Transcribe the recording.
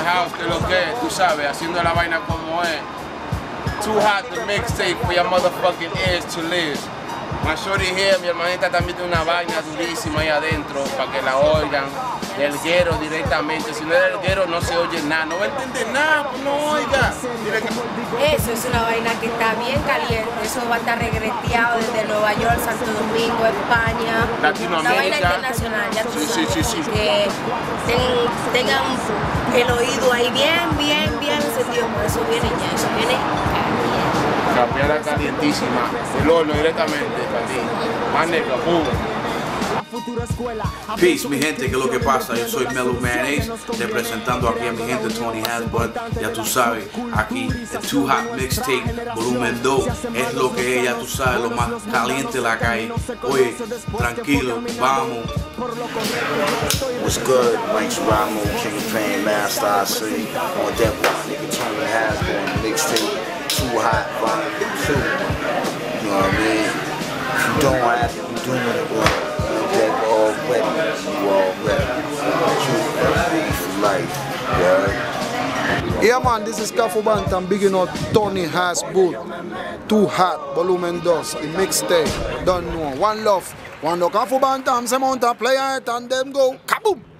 house, que lo que, tú sabes, haciendo la vaina como es. Too Hot, the mixtape for your motherfucking ears to live. My shorty here, mi hermanita también tiene una vaina durísima ahí adentro para que la oigan. Del guero directamente. Si no es del guero no se oye nada. No va a entender nada, pues no oiga. Eso es una vaina que está bien caliente. Eso va a estar regreteado desde Nueva York, Santo Domingo, España. Latinoamérica. Una vaina internacional, ya tú sabes. Sí. Que tengan el oído ahí bien encendido. Por eso viene ya, eso viene caliente. Capiara calientísima. El horno directamente para ti. Maneca, boom. Peace, mi gente, que es lo que pasa. Yo soy Mellow Mayonnaise, representando aquí a mi gente Tony Hasbro. Ya tú sabes, aquí el Too Hot Mixtape Volumen 2 es lo que es, ya tú sabes, lo más caliente de la calle. Oye, tranquilo, vamos. What's good? Mike Ramo, King Pain, Master I see. On that one, nigga Tony Hasbro on the mixtape Too Hot Volume 2. You know what I mean? If you don't have to be doing it well. That already, you already. True for life, yeah. Yeah man, this is Cafu Bantam, bigging out Tony Hasbro, Too Hot, Volumen 2, the mixtape, don't know. One love, Cafu Bantam, se monta, play it and them go, kaboom!